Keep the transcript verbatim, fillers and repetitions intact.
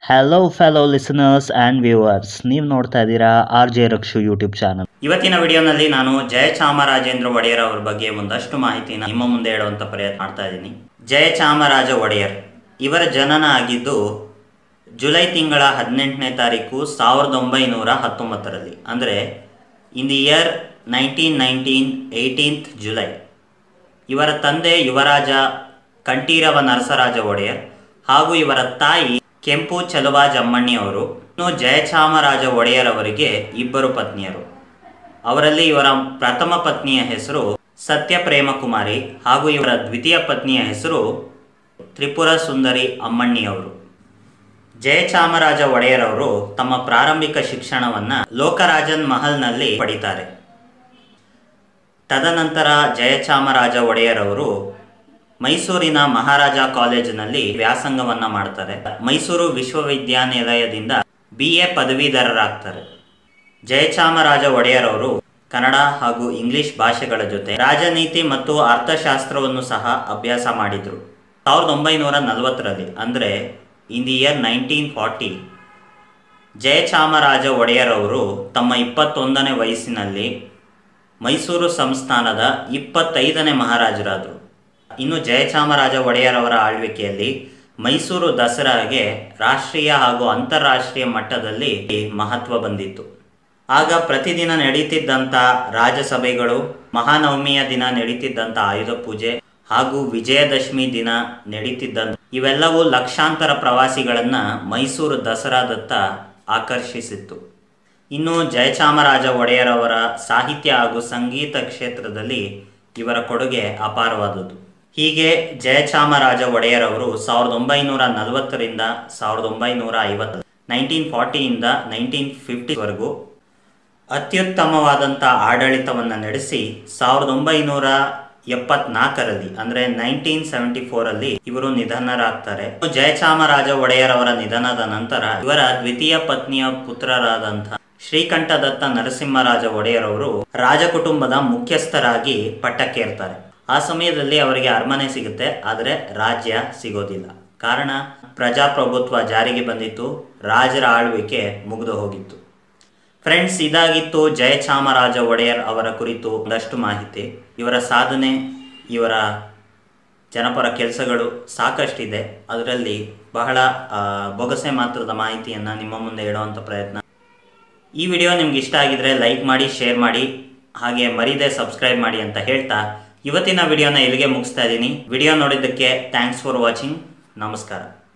Hello fellow listeners and viewers, ನೀವು ನೋಡ್ತಾ ಇದ್ದೀರಾ R J Rakshu YouTube channel. ಇವತ್ತಿನ ವಿಡಿಯೋನಲ್ಲಿ ನಾನು ಜಯಚಾಮರಾಜೇಂದ್ರ ಒಡೆಯರ್ ಅವರ ಬಗ್ಗೆ ಒಂದಷ್ಟು ಮಾಹಿತಿನ ನಿಮ್ಮ ಮುಂದೆ ಹೇಳುವಂಥ ಪ್ರಯತ್ನ ಮಾಡ್ತಾ ಇದ್ದೀನಿ. ಜಯಚಾಮರಾಜ ಒಡೆಯರ್ ಇವರ ಜನನ ಆಗಿದ್ದು ಜುಲೈ ತಿಂಗಳ ಹದಿನೆಂಟನೇ ತಾರೀಕು ಸಾವಿರದ ಒಂಬೈನೂರ ಹತ್ತೊಂಬತ್ತರಲ್ಲಿ, ಅಂದರೆ in the year nineteen nineteen eighteenth July. ಇವರ ತಂದೆ ಯುವರಾಜ ಕಂಠೀರವ ನರಸರಾಜ ಒಡೆಯರ್ ಹಾಗೂ ಇವರ ತಾಯಿ ಕೆಂಪು ಚಲುವಾಜ್ ಅಮ್ಮಣ್ಣಿ ಅವರು. ಇನ್ನು ಜಯಚಾಮರಾಜ ಒಡೆಯರ್ ಅವರಿಗೆ ಇಬ್ಬರು ಪತ್ನಿಯರು. ಅವರಲ್ಲಿ ಇವರ ಪ್ರಥಮ ಪತ್ನಿಯ ಹೆಸರು ಸತ್ಯಪ್ರೇಮ ಕುಮಾರಿ ಹಾಗೂ ಇವರ ದ್ವಿತೀಯ ಪತ್ನಿಯ ಹೆಸರು ತ್ರಿಪುರ ಸುಂದರಿ ಅಮ್ಮಣ್ಣಿ ಅವರು. ಜಯಚಾಮರಾಜ ಒಡೆಯರ್ ಅವರು ತಮ್ಮ ಪ್ರಾರಂಭಿಕ ಶಿಕ್ಷಣವನ್ನು ಲೋಕರಾಜನ್ ಮಹಲ್ನಲ್ಲಿ ಪಡಿತಾರೆ. ತದನಂತರ ಜಯಚಾಮರಾಜ ಒಡೆಯರ್ ಅವರು ಮೈಸೂರಿನ ಮಹಾರಾಜ ಕಾಲೇಜಿನಲ್ಲಿ ವ್ಯಾಸಂಗವನ್ನು ಮಾಡ್ತಾರೆ. ಮೈಸೂರು ವಿಶ್ವವಿದ್ಯಾನಿಲಯದಿಂದ ಬಿ ಎ ಪದವೀಧರರಾಗ್ತಾರೆ. ಜಯಚಾಮರಾಜ ಒಡೆಯರ್ ಅವರು ಕನ್ನಡ ಹಾಗೂ ಇಂಗ್ಲಿಷ್ ಭಾಷೆಗಳ ಜೊತೆ ರಾಜನೀತಿ ಮತ್ತು ಅರ್ಥಶಾಸ್ತ್ರವನ್ನು ಸಹ ಅಭ್ಯಾಸ ಮಾಡಿದರು. ಸಾವಿರದ ಒಂಬೈನೂರ ನಲವತ್ತರಲ್ಲಿ, ಅಂದರೆ in the year nineteen forty, Jayachamaraja Wadiyar ಅವರು ತಮ್ಮ ಇಪ್ಪತ್ತೊಂದನೇ ವಯಸ್ಸಿನಲ್ಲಿ ಮೈಸೂರು ಸಂಸ್ಥಾನದ ಇಪ್ಪತ್ತೈದನೇ ಮಹಾರಾಜರಾದರು. ಇನ್ನು ಜಯಚಾಮರಾಜ ಒಡೆಯರ್ ಅವರ ಆಳ್ವಿಕೆಯಲ್ಲಿ ಮೈಸೂರು ದಸರಾಗೆ ರಾಷ್ಟ್ರೀಯ ಹಾಗೂ ಅಂತಾರಾಷ್ಟ್ರೀಯ ಮಟ್ಟದಲ್ಲಿ ಮಹತ್ವ ಬಂದಿತ್ತು. ಆಗ ಪ್ರತಿದಿನ ನಡೀತಿದ್ದಂಥ ರಾಜಸಭೆಗಳು, ಮಹಾನವಮಿಯ ದಿನ ನಡೀತಿದ್ದಂಥ ಆಯುಧ ಪೂಜೆ ಹಾಗೂ ವಿಜಯದಶಮಿ ದಿನ ನಡೀತಿದ್ದಂಥ ಇವೆಲ್ಲವೂ ಲಕ್ಷಾಂತರ ಪ್ರವಾಸಿಗಳನ್ನು ಮೈಸೂರು ದಸರಾದತ್ತ ಆಕರ್ಷಿಸಿತ್ತು. ಇನ್ನು ಜಯಚಾಮರಾಜ ಒಡೆಯರ್ ಅವರ ಸಾಹಿತ್ಯ ಹಾಗೂ ಸಂಗೀತ ಕ್ಷೇತ್ರದಲ್ಲಿ ಇವರ ಕೊಡುಗೆ ಅಪಾರವಾದದ್ದು. ಹೀಗೆ ಜಯಚಾಮರಾಜ ಒಡೆಯರ್ ಅವರು ಸಾವಿರದ ಒಂಬೈನೂರ ನಲವತ್ತರಿಂದ ಸಾವಿರದ ಒಂಬೈನೂರ ಐವತ್ತು ನೈನ್ಟೀನ್ ಫಾರ್ಟಿಯಿಂದ ನೈನ್ಟೀನ್ ಫಿಫ್ಟಿವರೆಗೂ ಅತ್ಯುತ್ತಮವಾದಂಥ ಆಡಳಿತವನ್ನು ನಡೆಸಿ ಸಾವಿರದ ಒಂಬೈನೂರ ಎಪ್ಪತ್ನಾಲ್ಕರಲ್ಲಿ, ಅಂದರೆ ನೈನ್ಟೀನ್ ಸೆವೆಂಟಿ ಫೋರಲ್ಲಿ ಇವರು ನಿಧನರಾಗ್ತಾರೆ. ಜಯಚಾಮರಾಜ ಒಡೆಯರ್ ಅವರ ನಿಧನದ ನಂತರ ಇವರ ದ್ವಿತೀಯ ಪತ್ನಿಯ ಪುತ್ರರಾದಂಥ ಶ್ರೀಕಂಠದತ್ತ ನರಸಿಂಹರಾಜ ಒಡೆಯರ್ ಅವರು ರಾಜಕುಟುಂಬದ ಮುಖ್ಯಸ್ಥರಾಗಿ ಪಟ್ಟಕ್ಕೇರ್ತಾರೆ. ಆ ಸಮಯದಲ್ಲಿ ಅವರಿಗೆ ಅರಮನೆ ಸಿಗುತ್ತೆ, ಆದರೆ ರಾಜ್ಯ ಸಿಗೋದಿಲ್ಲ. ಕಾರಣ, ಪ್ರಜಾಪ್ರಭುತ್ವ ಜಾರಿಗೆ ಬಂದಿತ್ತು, ರಾಜರ ಆಳ್ವಿಕೆ ಮುಗಿದು ಹೋಗಿತ್ತು. ಫ್ರೆಂಡ್ಸ್, ಇದಾಗಿತ್ತು ಜಯಚಾಮರಾಜ ಒಡೆಯರ್ ಅವರ ಕುರಿತು ಒಂದಷ್ಟು ಮಾಹಿತಿ. ಇವರ ಸಾಧನೆ, ಇವರ ಜನಪರ ಕೆಲಸಗಳು ಸಾಕಷ್ಟಿದೆ. ಅದರಲ್ಲಿ ಬಹಳ ಬೊಗಸೆ ಮಾತ್ರದ ಮಾಹಿತಿಯನ್ನು ನಿಮ್ಮ ಮುಂದೆ ಇಡುವಂಥ ಪ್ರಯತ್ನ. ಈ ವಿಡಿಯೋ ನಿಮ್ಗೆ ಇಷ್ಟ ಆಗಿದ್ರೆ ಲೈಕ್ ಮಾಡಿ, ಶೇರ್ ಮಾಡಿ, ಹಾಗೆ ಮರೀದೆ ಸಬ್ಸ್ಕ್ರೈಬ್ ಮಾಡಿ ಅಂತ ಹೇಳ್ತಾ ಇವತ್ತಿನ ವಿಡಿಯೋನ ಇಲ್ಲಿಗೆ ಮುಗಿಸ್ತಾ ಇದ್ದೀನಿ. ವಿಡಿಯೋ ನೋಡಿದ್ದಕ್ಕೆ ಥ್ಯಾಂಕ್ಸ್ ಫಾರ್ ವಾಚಿಂಗ್. ನಮಸ್ಕಾರ.